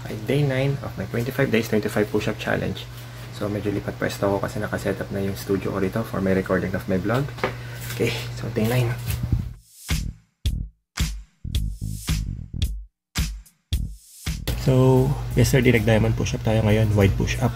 ay day 9 of my 25 days, 25 push-up challenge. So medyo lipat pwesto ako kasi nakasetup na yung studio ko rito for my recording of my vlog. Okay, so day 9. So, yesterday nag-diamond push-up tayo, ngayon wide push-up.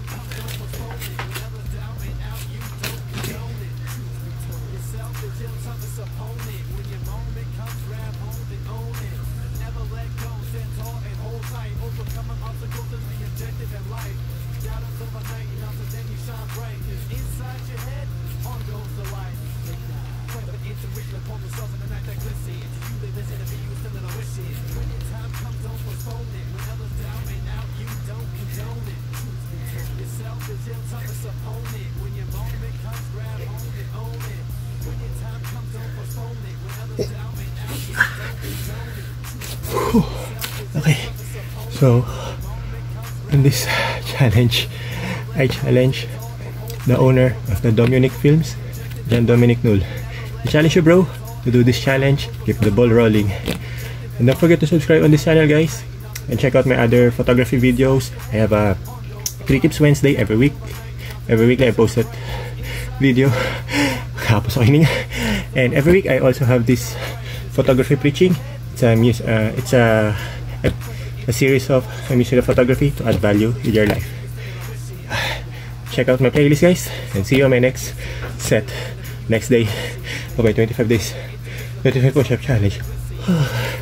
Okay, so in this challenge, I challenge the owner of the Dominic Films, John Dominic Null. I challenge you, bro, to do this challenge. Keep the ball rolling, and don't forget to subscribe on this channel, guys, and check out my other photography videos. I have a 3 Tips Wednesday every week. Every week I post that video. And every week I also have this photography preaching. It's a series of musical photography to add value in your life. Check out my playlist, guys, and see you on my next set, next day of my 25 days 25 push-up challenge.